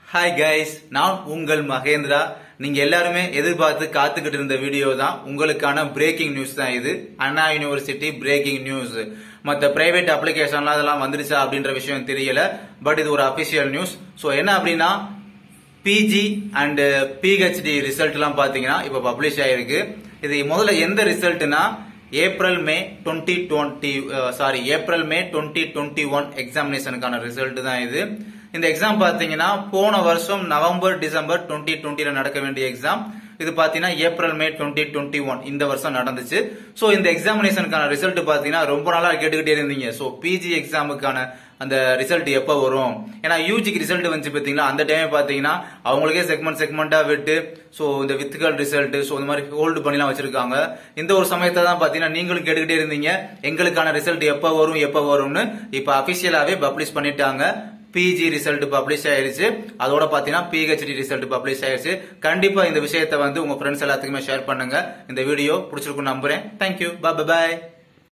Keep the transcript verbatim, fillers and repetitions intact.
Hi guys, நான் உங்கள் மகேந்திரா. நீங்க எல்லாருமே எதிர்பார்த்து காத்துக்கிட்டு இருந்த வீடியோ தான், உங்களுக்கான பிரேக்கிங் நியூஸ் தான் இது. Anna university breaking news. மத்த பிரைவேட் அப்ளிகேஷன்லாம் அதெல்லாம் வந்துருச்சா அப்படின்ற விஷயம் தெரியல, பட் இது ஒரு அபிஷியல் நியூஸ். சோ என்ன அப்படின்னா, பிஜி அண்ட் பிஹெச்டி ரிசல்ட் எல்லாம் பாத்தீங்கன்னா இப்ப பப்ளிஷ் ஆயிருக்கு. இது முதல்ல எந்த ரிசல்ட்னா April May twenty twenty sorry April May twenty twenty one எக்ஸாமினேஷனுக்கான ரிசல்ட் தான் இது. இந்த எக்ஸாம் பாத்தீங்கன்னா போன வருஷம் நவம்பர் டிசம்பர் டுவெண்ட்டி டுவெண்ட்டில நடக்க வேண்டிய எக்ஸாம். இது பாத்தீங்கன்னா April May twenty twenty one இந்த வருஷம் நடந்துச்சு. சோ இந்த எக்ஸாமினேஷனுக்கான ரிசல்ட் பாத்தீங்கன்னா ரொம்ப நாளா கேட்டுக்கிட்டே இருந்தீங்க. சோ பிஜி எக்ஸாமுக்கான அந்த ரிசல்ட் எப்ப வரும்? ஏன்னா யூஜிக்கு ரிசல்ட் வந்து பாத்தீங்கன்னா அந்த டைம் பாத்தீங்கன்னா அவங்களுக்கே செக்மெண்ட் செக்மெண்டா விட்டு சோ இந்த வித்துகள் ரிசல்ட் சோ இந்த மாதிரி ஹோல்டு பண்ணிலாம் வச்சிருக்காங்க. இந்த ஒரு சமயத்தை தான் பாத்தீங்கன்னா நீங்களும் கேட்டுக்கிட்டே இருந்தீங்க எங்களுக்கான ரிசல்ட் எப்ப வரும் எப்ப வரும்னு. இப்ப அபிஷியலாவே பப்ளிஷ் பண்ணிட்டாங்க. பிஜி ரிசல்ட் பப்ளிஷ் ஆயிருச்சு, அதோட பாத்தீங்கன்னா பிஹெச்டி ரிசல்ட் பப்ளிஷ் ஆயிருச்சு. கண்டிப்பா இந்த விஷயத்தை வந்து உங்க ஃப்ரெண்ட்ஸ் எல்லாத்துக்குமே ஷேர் பண்ணுங்க. இந்த வீடியோ பிடிச்சிருக்கும் நம்புறேன். தேங்க்யூ, பாய் பாய்.